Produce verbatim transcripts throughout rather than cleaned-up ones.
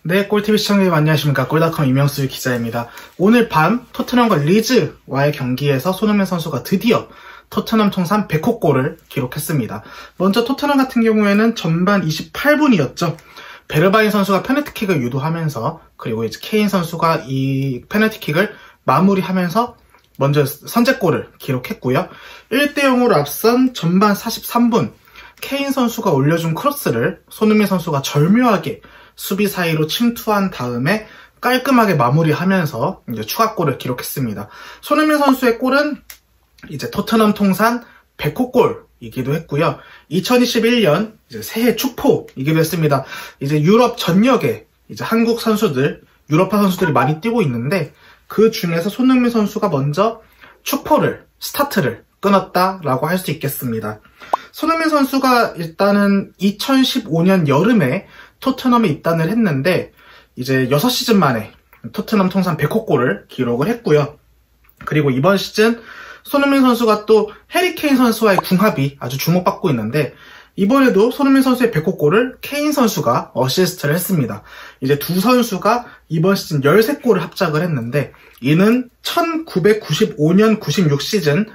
네, 꿀티비 시청자님 안녕하십니까. 골닷컴 이명수 기자입니다. 오늘 밤 토트넘과 리즈와의 경기에서 손흥민 선수가 드디어 토트넘 통산 백 호 골을 기록했습니다. 먼저 토트넘 같은 경우에는 전반 이십팔 분이었죠. 베르바인 선수가 페널티킥을 유도하면서, 그리고 이제 케인 선수가 이 페널티킥을 마무리하면서 먼저 선제골을 기록했고요. 일 대 영으로 앞선 전반 사십삼 분 케인 선수가 올려준 크로스를 손흥민 선수가 절묘하게 수비 사이로 침투한 다음에 깔끔하게 마무리하면서 이제 추가골을 기록했습니다. 손흥민 선수의 골은 이제 토트넘 통산 백 호 골이기도 했고요. 이천이십일 년 이제 새해 축포이기도 했습니다. 이제 유럽 전역에 이제 한국 선수들, 유럽파 선수들이 많이 뛰고 있는데 그 중에서 손흥민 선수가 먼저 축포를, 스타트를 끊었다라고 할 수 있겠습니다. 손흥민 선수가 일단은 이천십오 년 여름에 토트넘에 입단을 했는데 이제 여섯 시즌 만에 토트넘 통산 백 호 골을 기록을 했고요. 그리고 이번 시즌 손흥민 선수가 또 해리 케인 선수와의 궁합이 아주 주목받고 있는데 이번에도 손흥민 선수의 백 호 골을 케인 선수가 어시스트를 했습니다. 이제 두 선수가 이번 시즌 십삼 골을 합작을 했는데 이는 천구백구십오 년 구십육 시즌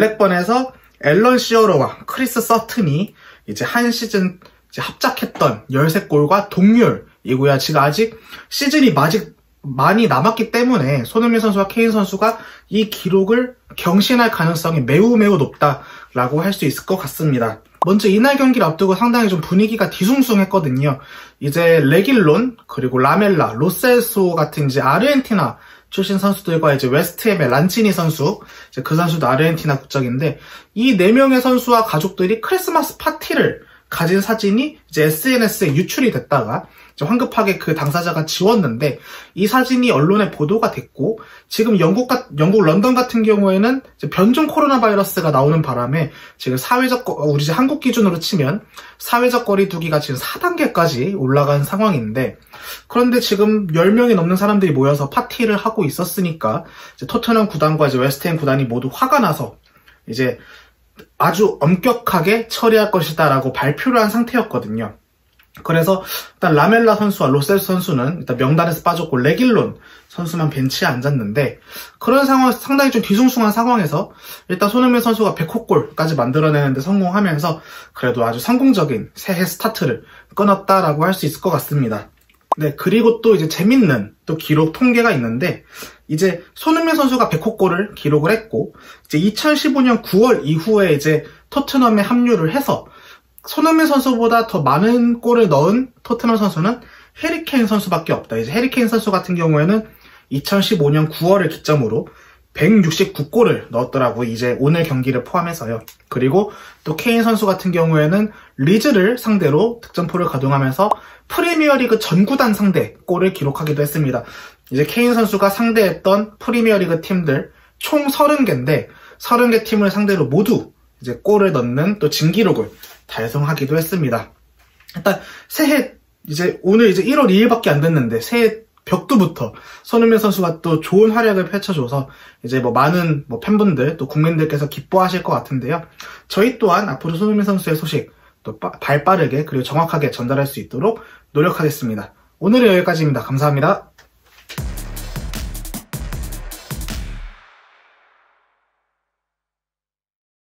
블랙번에서 앨런 시어러와 크리스 서튼이 이제 한 시즌 이제 합작했던 십삼 골과 동률이고요. 지금 아직 시즌이 아직 많이 남았기 때문에 손흥민 선수와 케인 선수가 이 기록을 경신할 가능성이 매우 매우 높다라고 할 수 있을 것 같습니다. 먼저 이날 경기를 앞두고 상당히 좀 분위기가 뒤숭숭했거든요. 이제 레길론, 그리고 라멜라, 로셀소 같은 이제 아르헨티나 출신 선수들과 이제 웨스트햄의 란치니 선수, 이제 그 선수도 아르헨티나 국적인데 이 네 명의 선수와 가족들이 크리스마스 파티를 가진 사진이 이제 에스엔에스에 유출이 됐다가 이제 황급하게 그 당사자가 지웠는데 이 사진이 언론에 보도가 됐고 지금 영국, 영국 런던 같은 경우에는 이제 변종 코로나 바이러스가 나오는 바람에 지금 사회적, 우리 이제 한국 기준으로 치면 사회적 거리두기가 지금 사 단계까지 올라간 상황인데 그런데 지금 열 명이 넘는 사람들이 모여서 파티를 하고 있었으니까 이제 토트넘 구단과 이제 웨스트햄 구단이 모두 화가 나서 이제 아주 엄격하게 처리할 것이다 라고 발표를 한 상태였거든요. 그래서 일단 라멜라 선수와 로셀 선수는 일단 명단에서 빠졌고 레길론 선수만 벤치에 앉았는데 그런 상황, 상당히 좀 뒤숭숭한 상황에서 일단 손흥민 선수가 백 호 골까지 만들어내는데 성공하면서 그래도 아주 성공적인 새해 스타트를 끊었다라고 할 수 있을 것 같습니다. 네, 그리고 또 이제 재밌는 또 기록 통계가 있는데 이제 손흥민 선수가 백 호 골을 기록을 했고 이제 이천십오 년 구월 이후에 이제 토트넘에 합류를 해서 손흥민 선수보다 더 많은 골을 넣은 토트넘 선수는 해리 케인 선수밖에 없다. 이제 해리 케인 선수 같은 경우에는 이천십오 년 구월을 기점으로 백육십구 골을 넣었더라고요. 이제 오늘 경기를 포함해서요. 그리고 또 케인 선수 같은 경우에는 리즈를 상대로 득점포를 가동하면서 프리미어리그 전 구단 상대 골을 기록하기도 했습니다. 이제 케인 선수가 상대했던 프리미어리그 팀들 총 서른 개인데 서른 개 팀을 상대로 모두 이제 골을 넣는 또 진기록을 달성하기도 했습니다. 일단 새해 이제 오늘 이제 일월 이일밖에 안 됐는데 새해 벽두부터 손흥민 선수가 또 좋은 활약을 펼쳐줘서 이제 뭐 많은 뭐 팬분들 또 국민들께서 기뻐하실 것 같은데요. 저희 또한 앞으로 손흥민 선수의 소식 또 발 빠르게 그리고 정확하게 전달할 수 있도록 노력하겠습니다. 오늘은 여기까지입니다. 감사합니다.